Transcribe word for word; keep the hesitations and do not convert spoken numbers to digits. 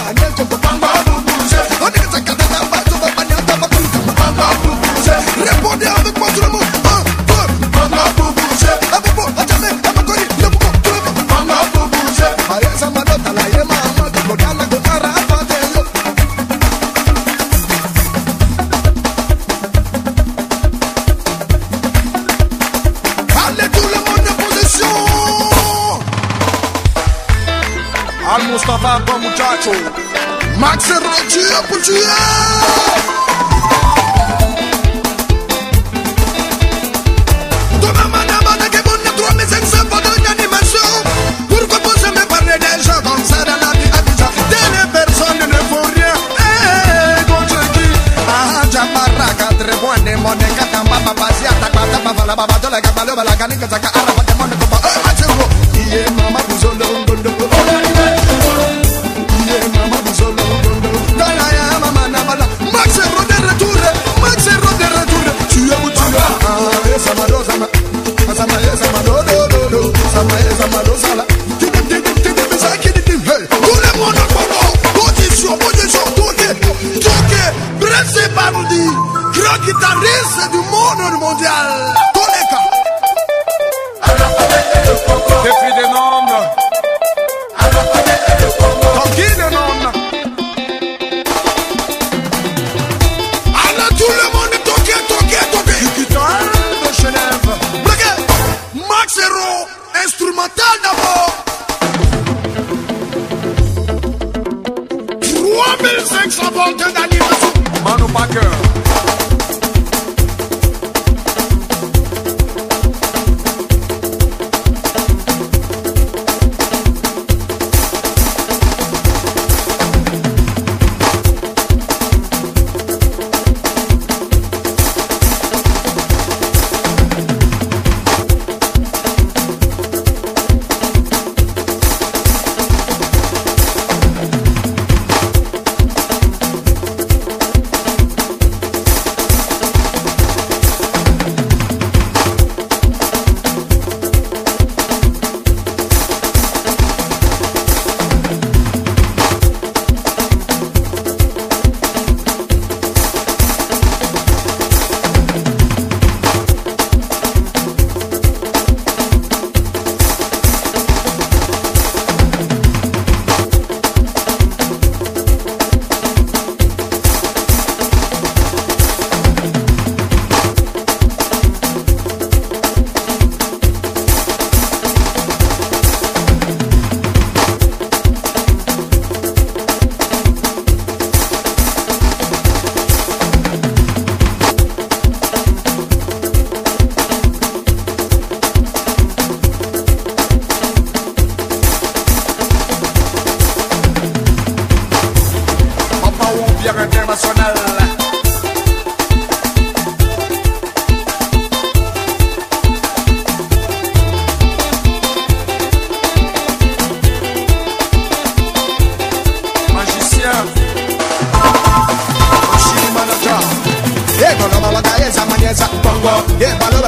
Répondez avec moi tout le monde. Un, deux, banga pour bouger. Abobo, Adjame, Amakori, Yabuko, tout le monde. Banga pour bouger. Aye, Samadota, la Yema, Amadu, Kodala, Gotara, Apateyo. Allez, tout le monde en position. Al Mustafa, bon muchacho. Max Rogia, Pugia. Pourquoi vous jamais parler des gens comme ça dans la vie Abidjan? Des personnes ne font rien. Eh, contre qui? Ah, Jabara, quatre points de monnaie, Kakamba, Babasi, Atakata, Bavala, Babatola, Kabalo, Balakani, Kazaka, Araba, de Monaco, eh, Atero, Iye, Mama, Buzolo, Gondo, Iye, Mama, Buzolo, Gondo, Dalaya, Mama, Nabala, Max Hero de retour, Max Hero de retour, tu es où tu es? Ah, et Samado, Sama, Sama, Samado, Dodo, Sama, Samado, Sala. Tout le monde en photo, position, position, toqué, toqué, Bresse Baroudi, grand guitariste du monde mondial. Toleka. Depuis des noms. Tanguy des noms. Alors tout le monde toqué, toqué, toqué. Du guitar de Genève. Regardez, Max Hero, instrumental d'abord. trois mille cinq cents volts d'animation. Manu Packer. International. Magicien. Machine manager. Eh, con la mala cabeza, mañana, pongo. Eh,